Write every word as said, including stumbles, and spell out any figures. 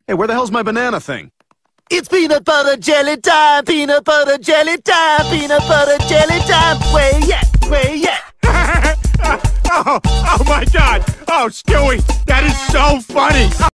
Hey, where the hell's my banana thing? It's peanut butter jelly time, peanut butter jelly time, peanut butter jelly time. Where ya? Where ya? oh, oh my God! Oh, Stewie, that is so funny!